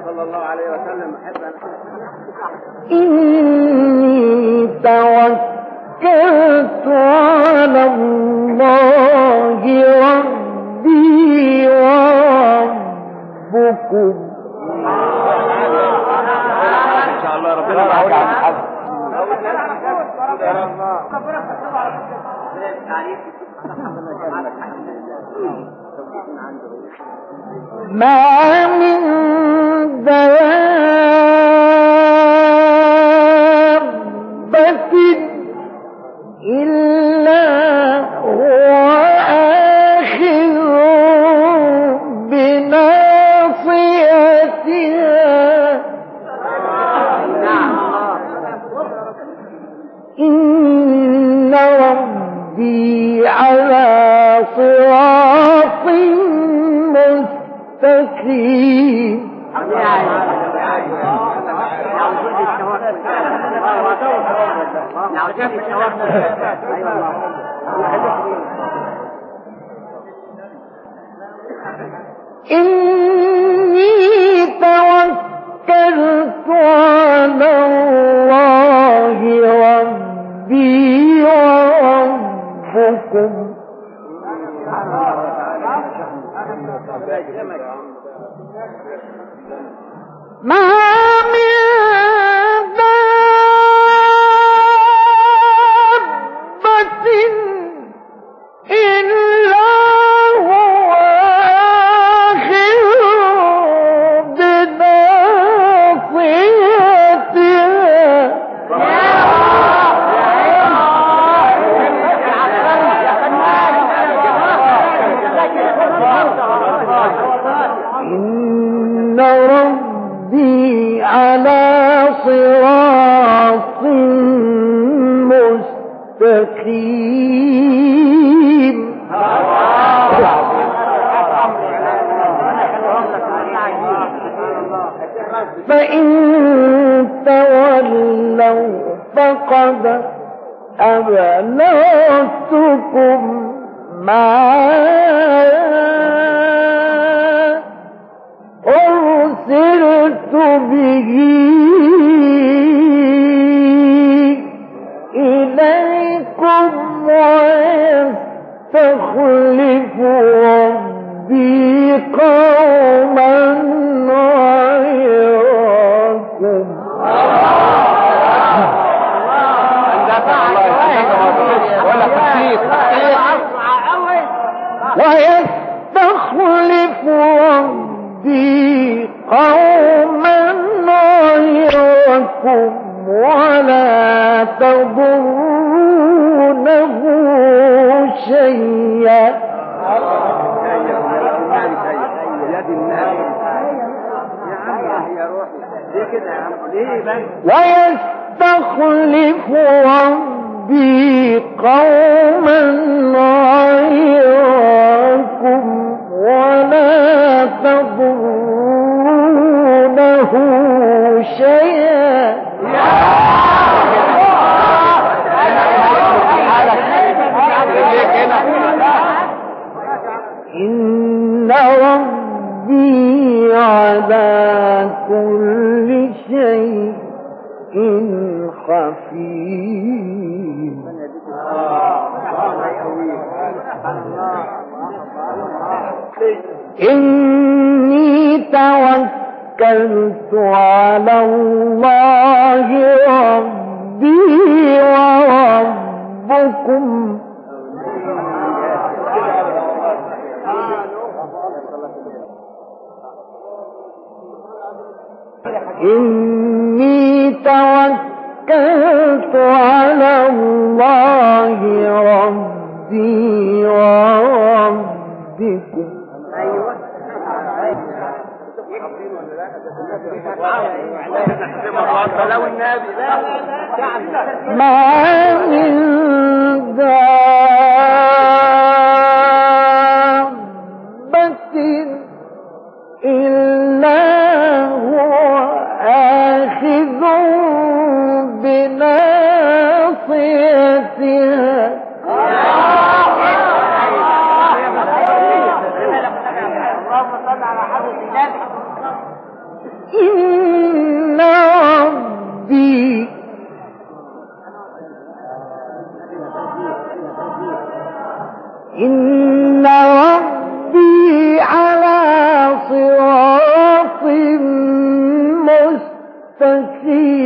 صلى الله عليه وسلم إني توكلت على الله ربي وربكم. ان شاء الله ربنا معك يا عم ما من دابة إلا هو آخذ بناصيتها. إن ربي على صراط مستقيم. إني توكلت على الله ربي وربكم. ما من دابة إلا هو آخذ بناصيتها. إن ربي على صراط مستقيم. فإن تولوا فقد أبلغتكم ما أرسلت به إليكم ويستخلف ربي قوما غيركم. ويستخلف ربي قوما غيركم ولا تضرونه شيئا. ويستخلف ربي قوما غيركم ولا تضرونه شيئا. إن ربي على كل شيء حفيظ. إني توكلت على الله ربي وربكم. إني توكلت على الله ربي وربكم. ما من دابة إلا هو آخذ بناصيتها. إن ربي على صراط مستقيم.